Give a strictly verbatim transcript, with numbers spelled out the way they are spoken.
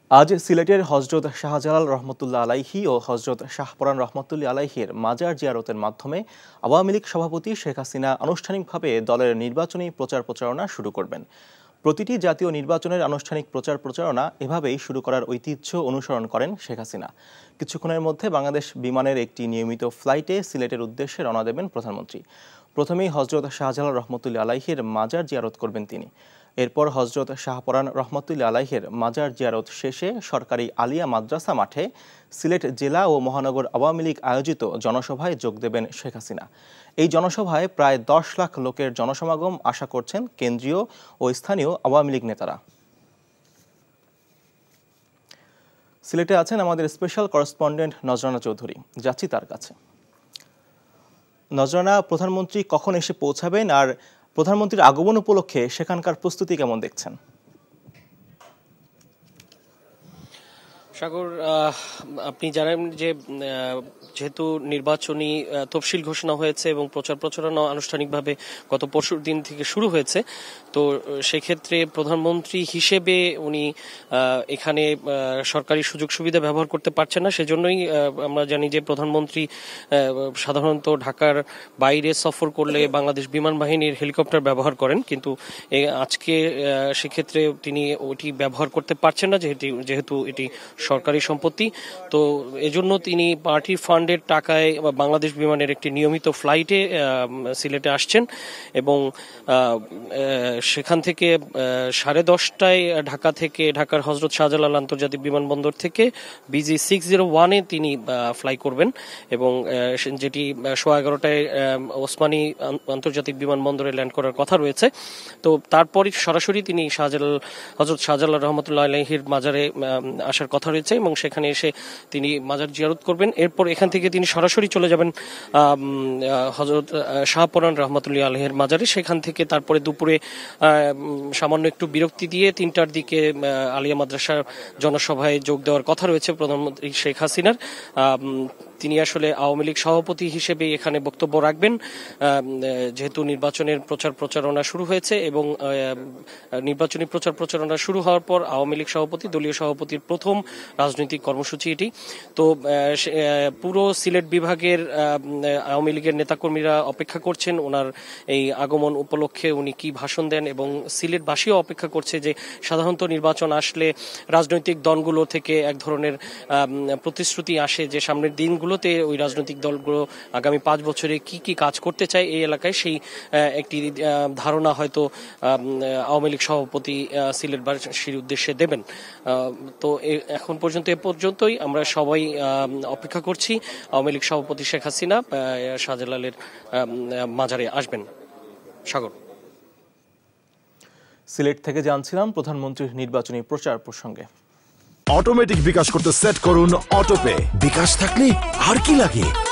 আজ সিলেটের হজরত শাহজালাল রহমতুল্লাহ আলাইহি ও হজরত শাহপরান রহমতুল্লাহ আলাইহির মাজার জিয়ারতের মাধ্যমে আওয়ামী লীগ সভাপতি শেখ হাসিনা আনুষ্ঠানিকভাবে দলের নির্বাচনী প্রচার প্রচারণা শুরু করবেন। প্রতিটি জাতীয় নির্বাচনের আনুষ্ঠানিক প্রচার প্রচারণা এভাবেই শুরু করার ঐতিহ্য অনুসরণ করেন শেখ হাসিনা। কিছুক্ষণের মধ্যে বাংলাদেশ বিমানের একটি নিয়মিত ফ্লাইটে সিলেটের উদ্দেশ্যে রওনা দেবেন প্রধানমন্ত্রী। প্রথমেই হজরত শাহজালাল রহমতুল্লাহ আলাইহির মাজার জিয়ারত করবেন তিনি। এরপর হজরত শাহপরান রহমতুল্লাহ আলাইহির মাজার জিয়ারত শেষে সরকারি আলিয়া মাদ্রাসা মাঠে সিলেট জেলা ও মহানগর আওয়ামী লীগ আয়োজিত জনসভায় যোগ দেবেন শেখ হাসিনা। এই জনসভায় প্রায় দশ লাখ লোকের জনসমাগম আশা করছেন কেন্দ্রীয় ও স্থানীয় আওয়ামী লীগ নেতারা। সিলেটে আছেন আমাদের স্পেশাল করেসপন্ডেন্ট নজরানা চৌধুরী, যাচ্ছি তার কাছে। নজরানা, প্রধানমন্ত্রী কখন এসে পৌঁছাবেন আর প্রধানমন্ত্রীর আগমন উপলক্ষে সেখানকার প্রস্তুতি কেমন দেখছেন? সাগর, আপনি জানেন যে যেহেতু নির্বাচনী তফসিল ঘোষণা হয়েছে এবং প্রচার প্রচারণা আনুষ্ঠানিকভাবে গত পরশুর দিন থেকে শুরু হয়েছে, তো সেক্ষেত্রে প্রধানমন্ত্রী হিসেবে উনি এখানে সরকারি সুযোগ সুবিধা ব্যবহার করতে পারছেন না। সেজন্যই আমরা জানি যে প্রধানমন্ত্রী সাধারণত ঢাকার বাইরে সফর করলে বাংলাদেশ বিমান বাহিনীর হেলিকপ্টার ব্যবহার করেন, কিন্তু আজকে সেক্ষেত্রে তিনি ওইটি ব্যবহার করতে পারছেন না যেহেতু যেহেতু এটি সরকারি সম্পত্তি। তো এজন্য তিনি পার্টির ফান্ডের টাকায় বাংলাদেশ বিমানের একটি নিয়মিত ফ্লাইটে সিলেটে আসছেন এবং সেখান থেকে সাড়ে দশটায় ঢাকা থেকে ঢাকার হজরত শাহজালাল আন্তর্জাতিক বিমানবন্দর থেকে বিজি সিক্স জিরো ওয়ানে তিনি ফ্লাই করবেন এবং যেটি সোয়া এগারোটায় ওসমানী আন্তর্জাতিক বিমানবন্দরে ল্যান্ড করার কথা রয়েছে। তো তারপরই সরাসরি তিনি শাহজালাল হজরত শাহজালাল রহমতুল্লাহ আলাইহির মাজারে আসার কথা রয়েছে এবং সেখানে এসে তিনি মাজার জিয়ারত করবেন। এরপর এখান থেকে তিনি সরাসরি চলে যাবেন হযরত শাহপরান রহমতুল্লাহ আলাইহির মাজারে। সেখান থেকে তারপরে দুপুরে সামান্য একটু বিরক্তি দিয়ে তিনটার দিকে আলিয়া মাদ্রাসার জনসভায় যোগ দেওয়ার কথা রয়েছে প্রধানমন্ত্রী শেখ হাসিনার। তিনি আসলে আওয়ামী লীগ সভাপতি হিসেবে এখানে বক্তব্য রাখবেন যেহেতু নির্বাচনের প্রচার প্রচারণা শুরু হয়েছে এবং নির্বাচনী প্রচার প্রচারণা শুরু হওয়ার পর আওয়ামী লীগ সভাপতি দলীয় সভাপতির প্রথম রাজনৈতিক কর্মসূচি এটি। তো পুরো সিলেট বিভাগের আওয়ামী লীগের নেতাকর্মীরা অপেক্ষা করছেন ওনার এই আগমন উপলক্ষে উনি কি ভাষণ দেন এবং সিলেটবাসীও অপেক্ষা করছে যে সাধারণত নির্বাচন আসলে রাজনৈতিক দলগুলো থেকে এক ধরনের প্রতিশ্রুতি আসে যে সামনের দিনগুলো তে ওই রাজনৈতিক দলগুলো আগামী পাঁচ বছরে কি কি কাজ করতে চায় এই এলাকায় সেই একটি ধারণা হয়তো আওয়ামী লীগ সভাপতি সিলেটবাসীর উদ্দেশ্যে দেবেন। তো এখন পর্যন্ত এ পর্যন্তই আমরা সবাই অপেক্ষা করছি আওয়ামী লীগ সভাপতি শেখ হাসিনা শাহজালালের মাজারে আসবেন। সাগর, সিলেট থেকে জানছিলাম প্রধানমন্ত্রীর নির্বাচনী প্রচার প্রসঙ্গে। অটোমেটিক বিকাশ করতে সেট করুন অটোপে। বিকাশ থাকলে আর কি লাগে।